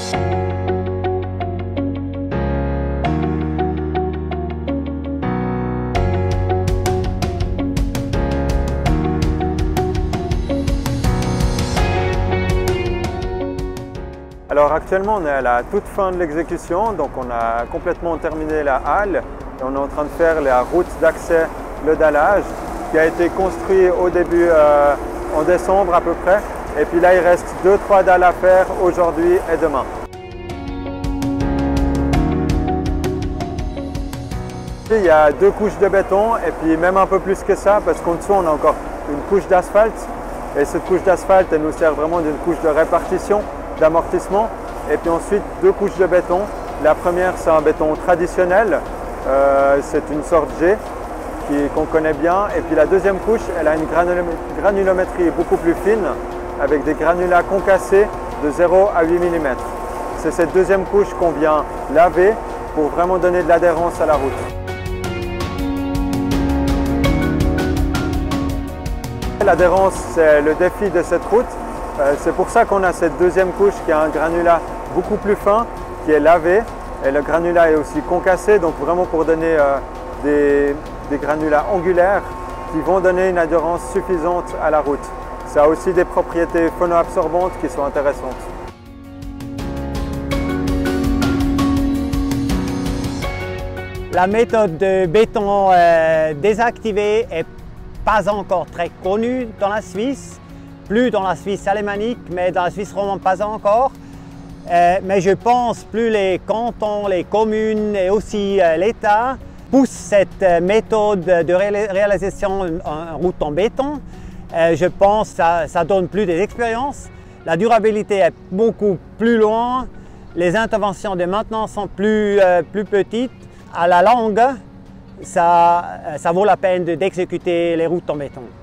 Alors actuellement on est à la toute fin de l'exécution, donc on a complètement terminé la halle et on est en train de faire la route d'accès, le dallage, qui a été construit au début en décembre à peu près. Et puis là il reste 2-3 dalles à faire aujourd'hui et demain. Il y a 2 couches de béton et puis même un peu plus que ça parce qu'en dessous on a encore une couche d'asphalte. Et cette couche d'asphalte elle nous sert vraiment d'une couche de répartition, d'amortissement, et puis ensuite 2 couches de béton. La première c'est un béton traditionnel, c'est une sorte G qu'on connaît bien, et puis la deuxième couche elle a une granulométrie beaucoup plus fine avec des granulats concassés de 0 à 8 mm. C'est cette deuxième couche qu'on vient laver pour vraiment donner de l'adhérence à la route. L'adhérence c'est le défi de cette route. C'est pour ça qu'on a cette deuxième couche qui a un granulat beaucoup plus fin, qui est lavé. Et le granulat est aussi concassé, donc vraiment pour donner des granulats angulaires qui vont donner une adhérence suffisante à la route. Ça a aussi des propriétés phonoabsorbantes qui sont intéressantes. La méthode de béton désactivé n'est pas encore très connue dans la Suisse. Plus dans la Suisse alémanique, mais dans la Suisse romande pas encore. Mais je pense plus les cantons, les communes et aussi l'État poussent cette méthode de réalisation en route en béton. Je pense que ça donne plus d'expérience. La durabilité est beaucoup plus loin. Les interventions de maintenance sont plus petites. À la longue, ça vaut la peine d'exécuter les routes en béton.